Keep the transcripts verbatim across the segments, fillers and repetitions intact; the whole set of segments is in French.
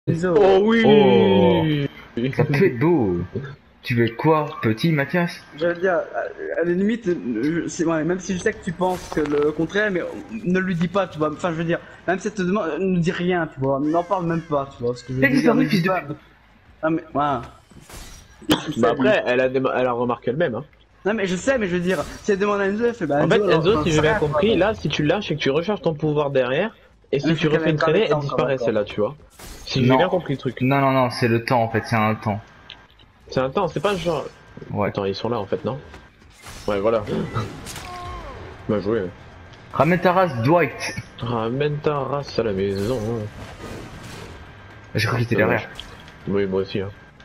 Enzo. Oh oui. Oh, ça peut être beau. Tu veux quoi, petit Mathias? Je veux dire, à la limite, je- c'est ouais, même si je sais que tu penses que le contraire, mais ne lui dis pas, tu vois. Enfin, je veux dire, même si elle te demande, ne dis rien, tu vois. N'en parle même pas, tu vois. Ce que je veux Qu'est-ce que dire, ça ne fait, dis fils de pas. pute? Non mais, voilà. Bah après, elle a, déma- elle a remarqué elle-même. Hein. Non mais je sais, mais je veux dire, si elle demande à Enzo, elle fait bah En Enzo, fait, alors, Enzo, j'en si sais j'ai bien rien, compris, quoi. là, si tu lâches et que tu recharges ton pouvoir derrière, et si Mais tu faut qu'elle refais une ait pas traînée, avec ça elle encore, disparaît d'accord. celle-là, tu vois. Si j'ai Non. bien compris le truc. Non, non, non, c'est le temps en fait, c'est un temps. C'est un temps, c'est pas genre. Ouais. Attends, ils sont là en fait, non? Ouais, voilà. Bah joué. Ramène ta race, Dwight. Ramène ta race à la maison. J'ai cru qu'il était derrière. Oui, moi aussi. Hein.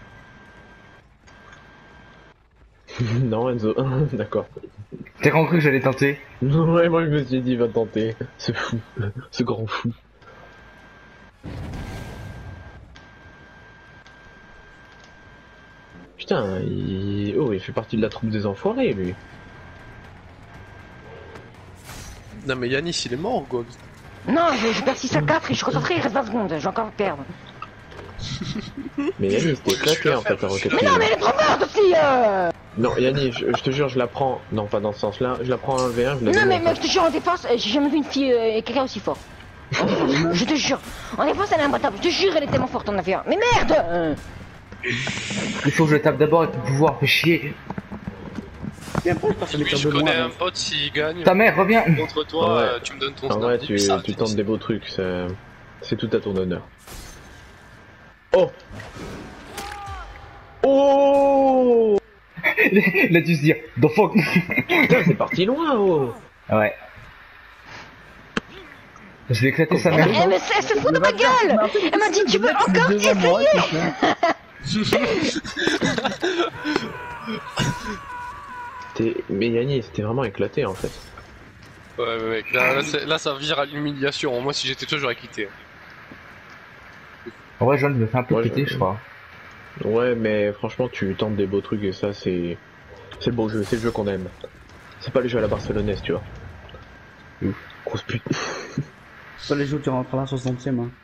Non, Enzo. D'accord. T'as compris que j'allais tenter? Ouais, moi je me suis dit, va tenter. Ce fou. Ce grand fou. Putain, il... Oh, il fait partie de la troupe des enfoirés, lui. Non mais Yanis il est mort ou Gogs? Non, je, je perds six à quatre et je suis concentré, il reste vingt secondes, je vais encore perdre. Mais Yannis, t'es éclaté en fait, la roquette. Mais non, mais elle est trop morte aussi euh... Non, Yannis, je, je te jure, je la prends. Non, pas dans ce sens-là. Je la prends en un v un, je la Non, démonte. mais mec, je te jure, en défense, euh, j'ai jamais vu une fille euh, et quelqu'un aussi fort. En défense, je te jure. En défense, elle est imbattable. Je te jure, elle est tellement forte en A V un. Mais merde euh... Il faut que je tape d'abord avec le pouvoir, fais chier. Et après, je passe à Oui, l'écart je de connais moi. un pote s'il gagne Ta mère, reviens. contre toi, Ah ouais. euh, tu me donnes ton En snap. vrai, Et tu, puis ça, tu t'es tentes dit. des beaux trucs, c'est c'est tout à ton honneur. Oh. Oh. Il a dû se dire, the fuck. Putain, c'est parti loin, oh. Ouais. Je vais éclater sa mère. Eh, mais c'est se fout de ma gueule. Elle m'a dit, tu veux encore essayer? T'es... Mais Yannis, c'était vraiment éclaté en fait. Ouais, ouais, mec, là, là, c'est- là, ça vire à l'humiliation. Moi, si j'étais toi, j'aurais quitté. En vrai, John me fait un peu Ouais, péter, je- je crois. Ouais, mais franchement, tu tentes des beaux trucs et ça, c'est. C'est le beau jeu, c'est le jeu qu'on aime. C'est pas le jeu à la barcelonaise, tu vois. Ouf, grosse pute. Pas les jeux qui rentrent à la soixantième. Hein.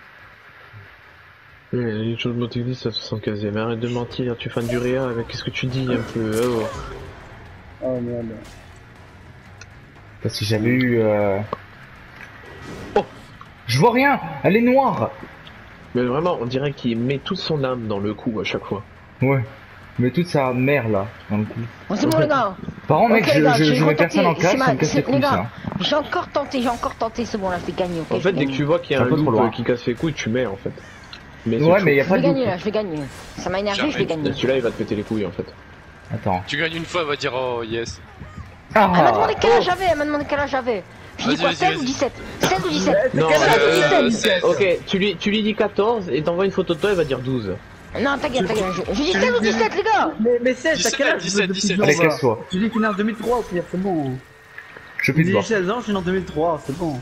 Les choses de mon technique, à soixante-quinzième. Arrête de mentir, tu es fan du Réa, mais qu'est-ce que tu dis un peu oh. Oh merde. Parce que j'avais eu... Euh... Oh. Je vois rien. Elle est noire. Mais vraiment, on dirait qu'il met toute son âme dans le coup à chaque fois. Ouais. Mais toute sa mère, là, dans le coup. Bon, c'est bon, les gars. Par contre, mec, Ok, les je, gars, je, j'ai je mets retenté, personne en c'est casse, ma- ça me casse c'est- les couilles, les gars, ça. J'ai encore tenté, j'ai encore tenté, c'est bon, là, je vais gagner, ok? En je fait, vais dès que gagner. tu vois qu'il y a C'est un un peu trop loop loin. euh, qui casse les couilles, tu mets en fait. Mais Ouais, c'est mais y a Je pas vais de gagner, doute. là, je vais gagner. Ça m'a énervé, je vais Jamais. gagner. Et celui-là, il va te péter les couilles en fait. Attends. Tu gagnes une fois, elle va dire oh yes. Elle m'a Ah. demandé quel âge j'avais, elle m'a demandé quel âge j'avais. Je dis Vas-y, quoi, vas-y, seize ou vas-y. dix-sept? seize ou dix-sept? Non, seize ou Euh, dix-sept? seize. Ok, tu lui, tu lui dis quatorze et t'envoies une photo de toi, il va dire douze. Non, ta gueule, ta gueule, je, je dis seize ou dix-sept, les gars. Mais, mais seize, t'as dix-sept, quel âge dix-sept, depuis dix-sept. deux ans, Allez, va. casse-toi. Tu dis qu'il est en deux mille trois au pire, c'est bon. Je peux te J'ai voir. seize ans, je suis né en deux mille trois, c'est bon.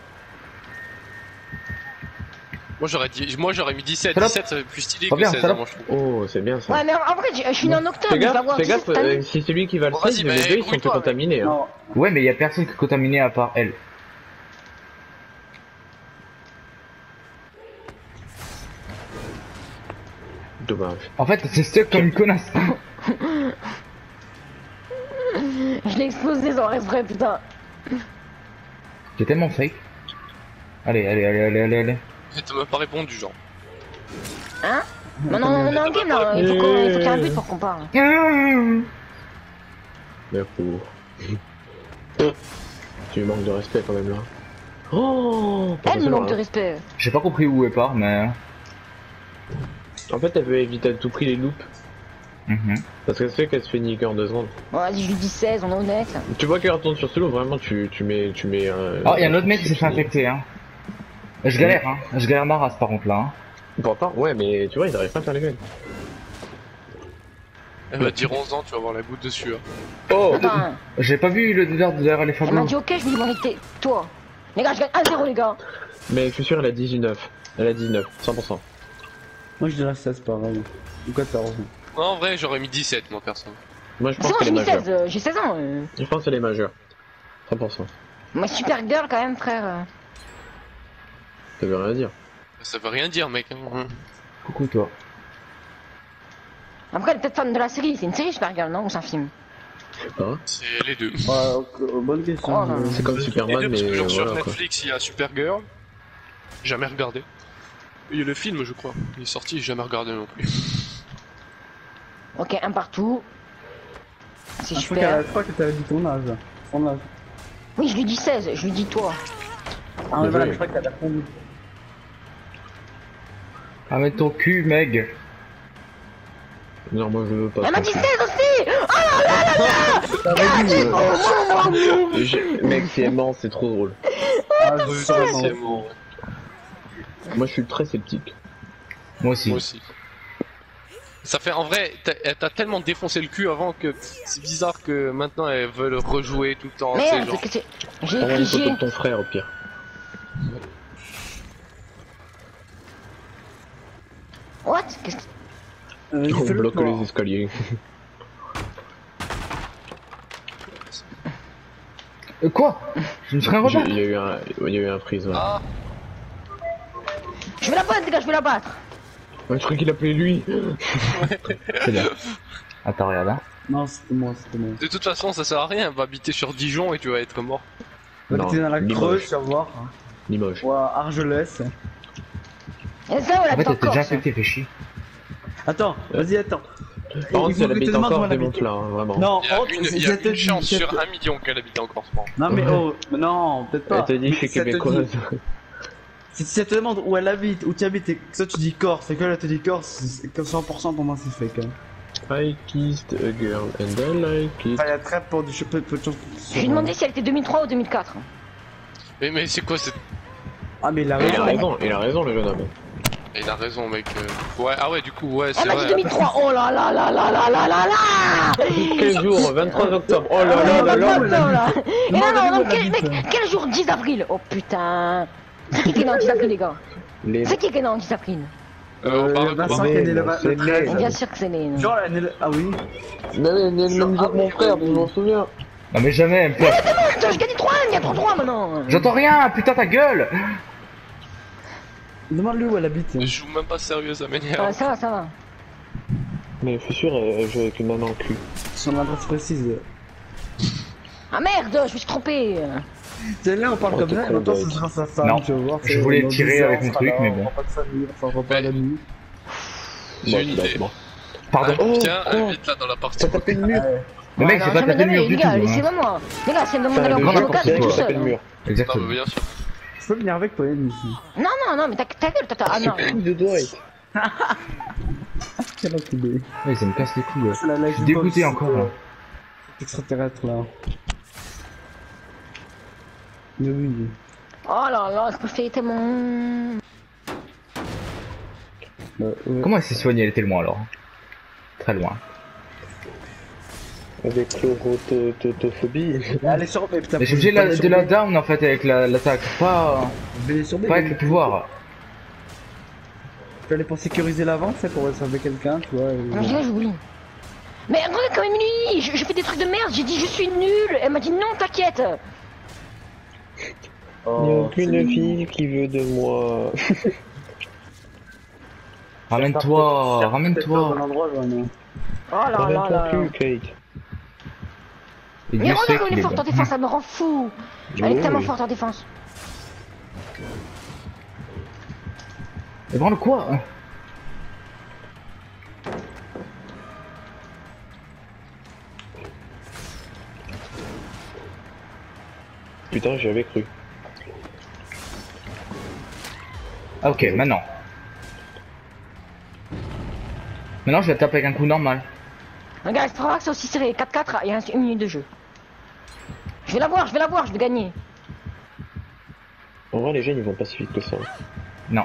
Moi, j'aurais dit, moi, j'aurais mis dix-sept. Salope. dix-sept, ça fait plus stylé Pas que bien, seize, salope. moi, je trouve. Oh, c'est bien ça. Ouais, mais en vrai, je, je suis né en octobre, Fais je vais gaffe, avoir fais dix-sept gaffe, cette euh, année. si c'est lui qui va le Bon, seize, vas-y, les mais deux ils sont grouille-toi, tout contaminés. Hein. Non. Ouais, mais y a personne qui est contaminé à part elle. Dommage. En fait, c'est stuck comme une connasse. Je l'ai explosé sans exprès, putain. J'ai tellement fake. Allez, allez, allez, allez, allez, allez. Tu m'as pas répondu, genre. Hein? Non, non, non, on est en game là, il faut qu'on- il faut qu'il y ait un but pour qu'on parle. Mais pour. Tu lui manques de respect quand même là. Oh Elle me attention, manque de hein. respect. J'ai pas compris où elle part, mais... En fait, elle veut éviter à tout prix les loops. Mhm. Parce qu'elle sait qu'elle se fait niquer en deux secondes. Bon, vas-y, je lui dis seize, on est honnête. Tu vois qu'elle retourne sur ce lot, vraiment, tu, tu mets. Tu mets un. Oh, y'a un autre mec qui s'est fait infecter, hein. Je galère, hein. Je galère ma race, par contre, là. Hein. Pourtant, ouais, mais tu vois, ils arrivent pas à faire les gueules. Elle va dire onze ans, tu vas avoir la goutte de sueur. Oh Attends, J'ai pas vu le derrière derrière les elle m'a fagots. dit ok, je lui dis bon, t'es toi. Les gars, je gagne un zéro, les gars. Mais je suis sûr, elle a dix-neuf. Elle a dix-neuf, cent pour cent. Moi je dirais seize pareil. Ou quatorze. Non, en vrai, j'aurais mis dix-sept, moi, perso. Moi, je C'est pense bon, qu'elle j'ai est mis majeure. seize, euh, j'ai seize ans. Euh. Je pense qu'elle est majeure. cent pour cent. Moi, super girl quand même, frère. euh. Ça veut rien dire. Ça veut rien dire, mec. Hein. Coucou toi. Après, elle est peut-être fan de la série. C'est une série Super Girl, non? Ou c'est un film? Je sais pas. C'est les deux. Ouais, ok, bonne question. Oh, non. C'est comme Les Superman, deux, parce mais que genre sur voilà quoi. Netflix, il y a Supergirl. Jamais regardé. Il y a le film, je crois. Il est sorti, j'ai jamais regardé non plus. Ok, un partout. C'est Ah, je crois super. qu'elle- je crois que t'avais dit ton âge. Ton âge. Oui, je lui dis seize, je lui dis toi. Ah, mais Bien voilà, joué. je crois que t'avais répondu. Ah mais ton cul, Meg. Non, moi je veux pas. Elle m'a ça. dit seize aussi. Oh là là là là. J'ai- Mec, si elle ment, c'est trop drôle. Ah, je sais pas. C'est bon. Moi je suis très sceptique. Moi aussi. Moi aussi. Ça fait en vrai, t'as- elle t'a tellement défoncé le cul avant que c'est bizarre que maintenant elle veut le rejouer tout le temps. c'est Merde, genre... que c'est- j'ai Prends écrit une photo G. de ton frère au pire. What? Qu'est-ce que... Euh, On fais le bloque tour. les escaliers. Euh, quoi? Je me serais J'ai- rebattre. Il y a eu un, il y a eu un prise. Ouais. Ah, Je vais la battre, les gars, je vais la battre. Ouais, je crois qu'il appelait lui. C'est bien. Attends, regarde hein. Non, c'était moi, c'était moi. de toute façon, ça sert à rien. Va habiter sur Dijon et tu vas être mort. Va Non, t'es dans la Limoges. Creuse, tu vas voir. hein. Limoges. Ou à Argelès. Et ça, on En l'a fait, en t'es déjà Corse. infecté, fais chier. Attends, vas-y, attends. Par contre, Il si faut elle que tu habite demandes encore, où elle habite. démonte là, hein, vraiment. Non, Il y a oh, une, si il y a elle te une dit, chance si elle sur te- un million qu'elle habite en Corse. Bon. Non, mais oh, non, peut-être pas. Elle te dit, je suis Mais si elle te québécoise. dit- Si, si elle te demande où elle habite, où tu habites, et que toi tu dis Corse, et qu'elle elle te dit Corse, c'est que cent pour cent pour moi c'est fake. Hein. I kissed a girl and I like it. Enfin, il y a très peu de, peu, peu de chances. Je lui ai demandé si elle était deux mille trois ou deux mille quatre. Mais, mais c'est quoi cette... Ah, mais il a Il a raison. raison, il a raison le jeune homme. Il a raison, mec. euh, Ouais, ah ouais, du coup, ouais, Elle c'est m'a dit vrai. deux mille trois. Oh là là là là là là là là. Quel jour? vingt-trois octobre. Oh là Oh là là là. là là là. Et non, non, Demande-lui non, où elle quel, habite. mec, quel jour? dix avril. Oh putain. C'est qui qui est né en dix avril, les gars? Les... C'est qui qui est né en dix avril? Euh, on parle Euh, de quoi Vincent qui est né le C'est le treize. Bien sûr que c'est né. non. Genre, elle est née le- ah oui. Mais elle est le même jour que mon frère, je m'en souviens. Non mais jamais, elle me fait- Putain, je gagne trois, il y a trop trois maintenant. J'entends rien, putain ta gueule. Demande-lui où elle habite. Je joue même pas sérieux, ça m'énerve. Ah, ça va, ça va. Mais je suis sûr, elle joue avec une main dans le cul. Son adresse précise. Ah merde, je me suis trompé. C'est là, on parle Oh, comme t'es ça, et con, maintenant Doc. ce sera sa femme, Non, tu vas voir. je c'est voulais dans tirer dix ans, avec on mon sera truc, là, mais on bon. fera pas de famille, enfin, on fera pas Mais- d'amis. J'ai Bon, une bah, idée. c'est bon. Pardon. Oh, Tiens, oh. invite-la dans la partie. T'as tapé le mur. Ouais. Le mec, Non, j'ai pas jamais tapé le de la mur vie, du les tout. gars, hein. laissez-moi moi. Les gars, c'est de demander Enfin, leur le prendre jeu, le quand casque, c'est je toi suis qui tapé seul. le mur. Non, mais Exactement. bien sûr. Je peux venir avec toi, Yann, ici. Non, non, non, mais ta, ta gueule, t'as. Ah non. De Dwight. Quel enculé. Ouais, ça me casse les couilles. C'est la Je suis dégoûté encore là. Extraterrestre là. Mais oui. Oh là là, je peux faire tellement. Euh, ouais. Comment elle s'est soignée? Elle était loin alors. Très loin. Avec l'eurototophobie. Allez sur. Mais putain, Mais je suis obligé de la, de la down en fait avec la- l'attaque, pas, Je vais aller sur B. pas avec le pouvoir. Je vais aller pour sécuriser l'avant, c'est pour sauver quelqu'un, tu vois. et- Non, je dirais, j'oublie. Mais regarde quand même lui, je, je fais des trucs de merde, j'ai dit je suis nul. Elle m'a dit non, t'inquiète. Il n'y a Oh, aucune c'est- fille qui veut de moi. Ramène-toi, Peut-être ramène-toi. dans l'endroit, j'en ai. Oh là là Ramène là. ton cul, Kate. Et Mais Dieu sait regarde comme qu'il elle est est forte en bon. défense, ça me rend fou. Elle est Oui. tellement forte en défense. Mais branle quoi? Putain, j'y avais cru. Ah ok, maintenant. Maintenant je la tape avec un coup normal. Regarde, c'est trop c'est aussi serré. quatre quatre, il y a une minute de jeu. Je vais la voir, je vais la voir, je vais gagner. En vrai, les jeunes, ils vont pas si vite que ça. Non.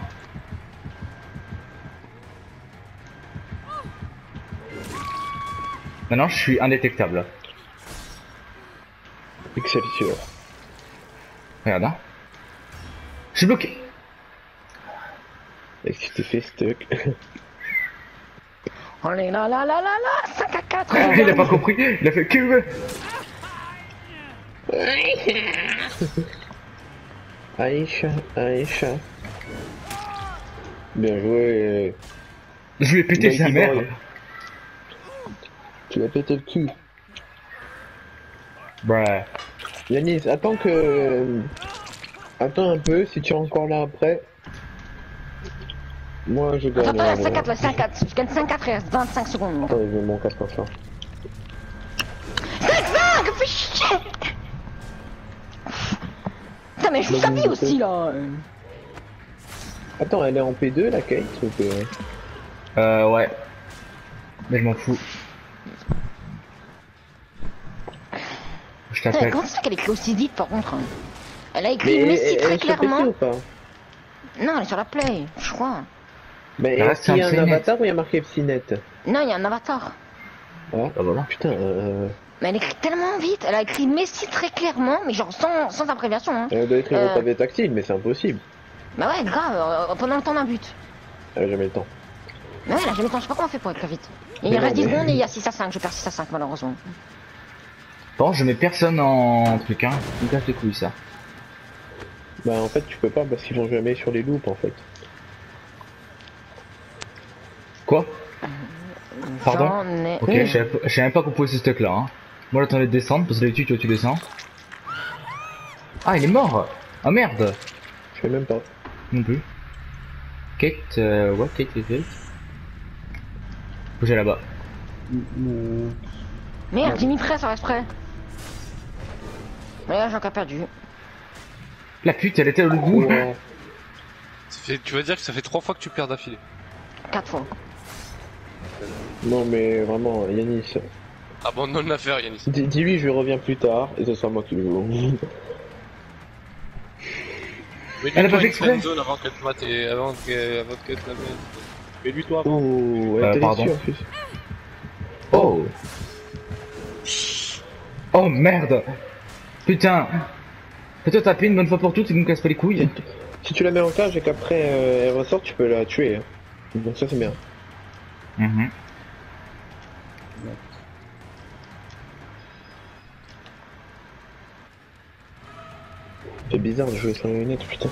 Maintenant je suis indétectable. Excelsior. Regarde hein. Je suis bloqué. Et si t'es fait stuck. Allez là là là là là, cinq à quatre. Il a pas compris, il a fait que. Aïcha, Aïcha. Bien joué. Je lui ai pété sa Mikey mère. Boy. Tu l'as pété le cul. Ouais. Yanis, attends que... Attends un peu, si tu es encore là après. Moi je gagne. Attends, attends, euh, cinq quatre, ouais, cinq quatre. Je gagne cinq quatre, il reste vingt-cinq secondes. Attends, je vais mon quatre pour ça. cinq cinq, fais chier. Putain, mais je joue sa vie aussi là. Attends, elle est en P deux la Kate ou P un? Euh, ouais. Mais je m'en fous. Je Putain, t'appelle. comment ça fait qu'elle écrit aussi vite par contre hein? Elle a écrit Mais Messi elle très est sur P C clairement. ou pas? Non, elle est sur la play, je crois. Mais Ça est-ce reste qu'il y a un un Psinet. avatar ou il y a marqué Psinet? Non, il y a un avatar. Ah, Ah voilà. putain, euh... Mais elle écrit tellement vite. Elle a écrit Messi très clairement, mais genre sans, sans abréviation. Hein. elle doit écrire Euh. au pavé tactile, mais c'est impossible. Bah ouais, grave, euh, pendant le temps d'un but. Elle a jamais le temps. Mais ouais, là, j'ai le temps, je sais pas comment on fait pour écrire vite. Il Mais reste non, dix mais- secondes et il y a six à cinq, je perds six à cinq malheureusement. Bon, je mets personne en truc, hein. Il me casse les couilles, ça. Bah en fait tu peux pas parce qu'ils vont jamais sur les loops en fait. Quoi? Pardon? J'en ai Ok, une. je savais pas- je savais même pas qu'on pouvait ce stuck là, hein. Moi j'attendais de descendre, parce que d'habitude tu vois, tu descends. Ah, il est mort! Ah merde! Je sais même pas. Non plus. Kate, euh, ouais, Kate, Kate, Kate. Bougez là-bas. Euh, Merde, j'ai mis prêt, ça reste prêt. Mais là, j'ai encore perdu. La pute, elle était au bout. Ouais. Ça fait- tu vas dire que ça fait trois fois que tu perds d'affilée. quatre fois. Non mais vraiment, Yanis. Abandonne l'affaire, Yanis. Dis- Dis-lui je reviens plus tard et ce sera moi qui le joue. Mais Elle a pas fait une exprès. friend zone avant qu'elle te mate et avant que- avant qu'elle te la mette. Mais lui, toi, avant. Oh, elle Euh, était pardon. dessus en plus. Oh! Oh merde! Putain! Fais-toi taper une bonne fois pour toutes et nous casse pas les couilles. Si tu la mets en cage et qu'après euh, elle ressort, tu peux la tuer. Hein. Donc ça c'est bien. Mhm. C'est bizarre de jouer sans lunettes, putain.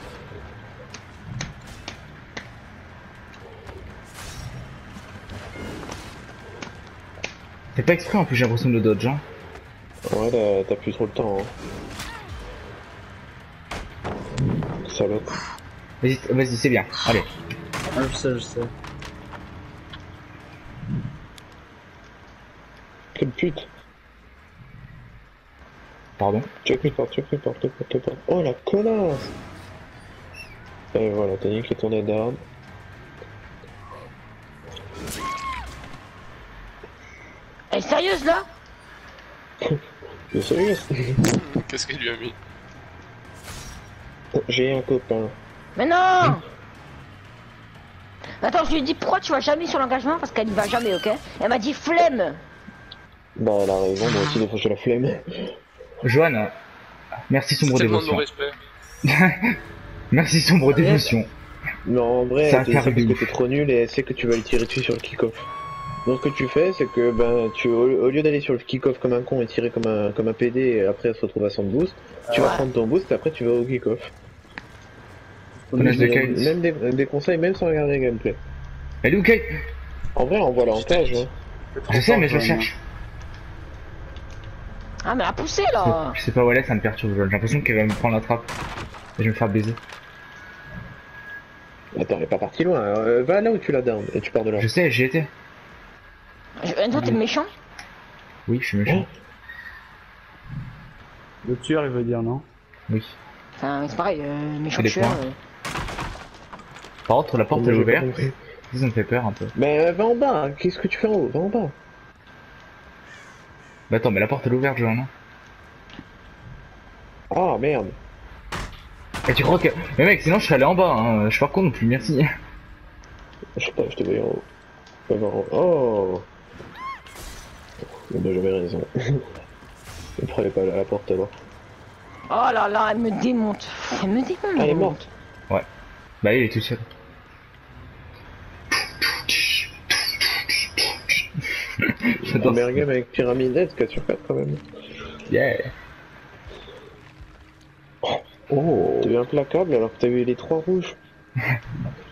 C'est pas exprès en plus, j'ai l'impression de le dodge, hein. Ouais, là, t'as plus trop le temps. Hein. Salope. Vas-y, vas-y, c'est bien. Allez. ah, je sais, je sais. Quelle pute. Pardon. Check me part, check me part, check me part, check me part. Oh la connasse. Et voilà, t'as niqué ton nez d'arme. Elle est sérieuse là? Mais sérieux. Qu'est-ce qu'il lui a mis? J'ai un copain. Mais non! Attends, je lui ai dit pourquoi tu vas jamais sur l'engagement parce qu'elle y va jamais, ok? Elle m'a dit flemme! Bah elle a raison, moi aussi des fois j'ai la flemme. Joanne, merci C'est sombre tellement de dévotion. non-respect. Merci sombre dévotion. Non en vrai, C'est un elle te dit carré parce de que t'es trop nul et elle sait que tu vas le tirer dessus sur le kick-off. Donc ce que tu fais, c'est que ben tu au, au lieu d'aller sur le kick-off comme un con et tirer comme un comme un P D et après elle se retrouve à cent de boost, tu vas Ouais. prendre ton boost et après tu vas au kick-off. Connasse de Kate. Même des, des conseils, même sans regarder le gameplay. Elle est où Kate? En vrai, on voit la en cage. Hein. Je sais, mais je le cherche. Ah, mais elle a poussé là! Je sais pas où elle est, ça me perturbe. J'ai l'impression qu'elle va me prendre la trappe. Et je vais me faire baiser. Attends, elle est pas partie loin. Euh, va là où tu la down et tu pars de là. Je sais, j'y étais. Je... Toi, t'es méchant? Oui, je suis méchant. Le tueur, il veut dire, non? Oui. Enfin, c'est pareil, euh, méchant C'est des tueur. points. euh. Par contre, la porte Moi, est j'ai pas ouverte. compris. Ça me fait peur un peu. Mais euh, va en bas. hein. Qu'est-ce que tu fais en haut? Va en bas. Bah attends, mais la porte est ouverte, Joanne. Ah merde. Et tu crois que... Mais mec, sinon je serais allé en bas, hein. Je suis pas con non plus, merci. Je sais pas, je te voyais en haut. Va voir en haut. Oh. On n'a jamais raison. Ne prenez pas à la porte alors. Oh là là, elle me démonte. Elle me démonte. Ah, elle est morte. Bah il est tout seul. J'adore Première game avec Pyramide Head, quatre sur quatre quand même. Yeah. Oh. T'as eu implacable alors que t'as eu les trois rouges.